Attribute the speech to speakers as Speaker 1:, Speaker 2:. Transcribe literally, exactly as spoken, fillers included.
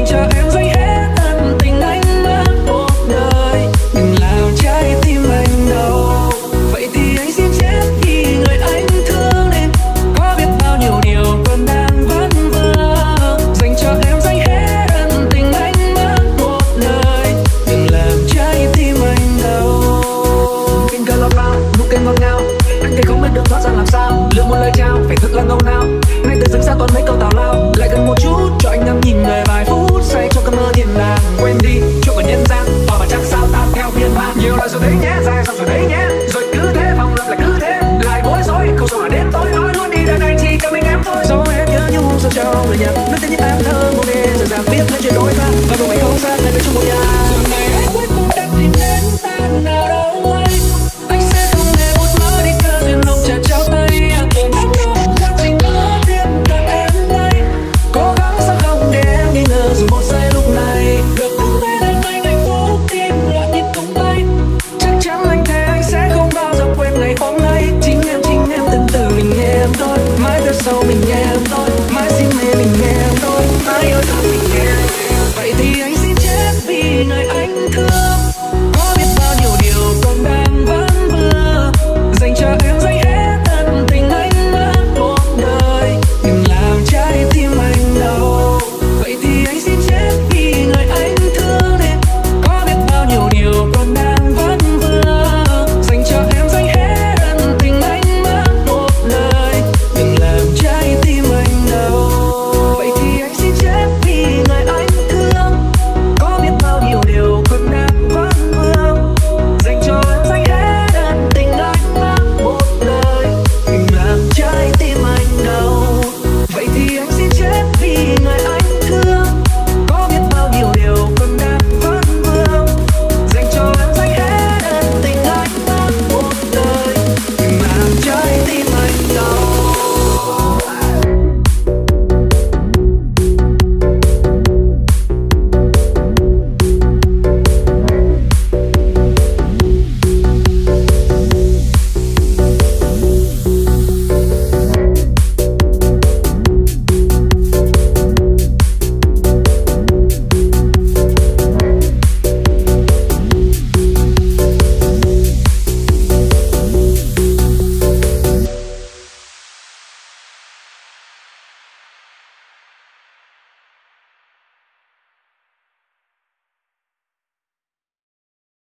Speaker 1: cho em dành hết ân tình anh mất một đời, đừng làm trái tim anh đau. Vậy thì anh xin chết khi người anh thương nên có biết bao nhiêu điều còn đang vấn vương. Dành cho em dành hết ân tình anh mất một đời, đừng làm trái tim anh đau. Tình cờ lọt vào nụ cười ngọt ngào, anh thấy không biết được thoát ra làm sao. Lựa một lời chào phải thật là ngầu nào, ngay từ dưng sao toàn mấy câu tào lao. Lại gần một chút cho anh ngắm nhìn người vài phút, say cho cơn mơ thiên đàng. Quên đi chuyện của nhân gian, và mà chắc sao ta theo phiên bản. Nhiều lời rồi đấy nhé, dài xong rồi đấy nhé, rồi cứ thế vòng lặp lại cứ thế, lại bối rối không sao mà đến tối nói luôn đi đời này chỉ cần mình em thôi. Dẫu em nhớ nhung sao cho người nhật, nước tên như em thơ một đêm rồi dàng biết lên chuyện đôi ta, và cùng anh không xa ngày về chung một nhà.